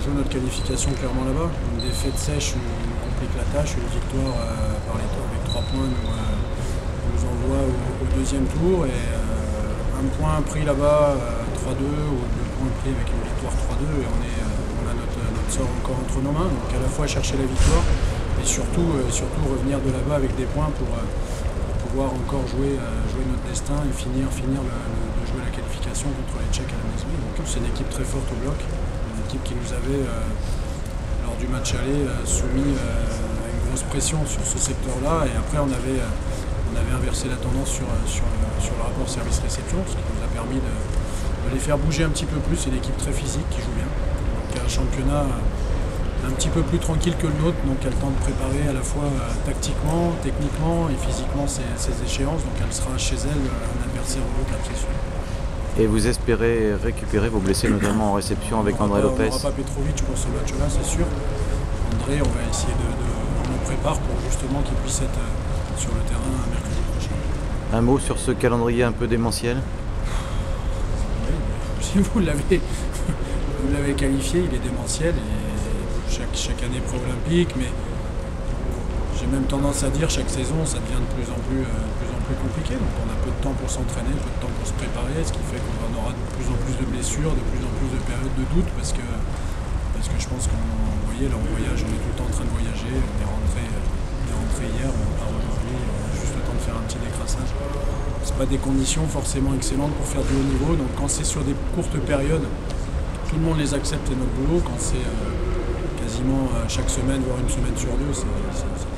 joue notre qualification clairement là-bas. Une défaite sèche nous complique la tâche, une victoire avec 3 points nous envoie au deuxième tour et un point pris là-bas 3-2 ou 2 points pris avec une victoire 3-2 et on a notre sort encore entre nos mains. Donc à la fois chercher la victoire et surtout revenir de là-bas avec des points pour pouvoir encore jouer notre destin et finir de jouer la qualification contre les Tchèques à la maison. Donc c'est une équipe très forte au bloc, une équipe qui nous avait lors du match aller soumis à une grosse pression sur ce secteur-là et après on avait inversé la tendance sur le rapport service-réception, ce qui nous a permis de les faire bouger un petit peu plus. C'est une équipe très physique qui joue bien. Donc un championnat un petit peu plus tranquille que le nôtre, donc elle a le temps de préparer à la fois tactiquement, techniquement et physiquement ses échéances. Donc elle sera chez elle un adversaire redoutable, c'est sûr. Et vous espérez récupérer vos blessés, notamment en réception avec André Lopez? On n'aura pas Petrovic pour ce match-là, c'est sûr. André, on va essayer on le prépare pour justement qu'il puisse être sur le terrain mercredi prochain. Un mot sur ce calendrier un peu démentiel? Oui, si vous l'avez qualifié, il est démentiel et chaque année pré-olympique, mais j'ai même tendance à dire chaque saison ça devient de plus en plus compliqué. Donc on a peu de temps pour s'entraîner, peu de temps pour se préparer, ce qui fait qu'on aura de plus en plus de blessures, de plus en plus de périodes de doute parce que je pense qu'on voyait là on voyage, on est tout le temps en train de voyager, on est rentré hier, on part aujourd'hui, on a juste le temps de faire un petit décrassage. C'est pas des conditions forcément excellentes pour faire du haut niveau, donc quand c'est sur des courtes périodes, tout le monde les accepte et notre boulot, quand c'est quasiment chaque semaine, voire une semaine sur deux, c'est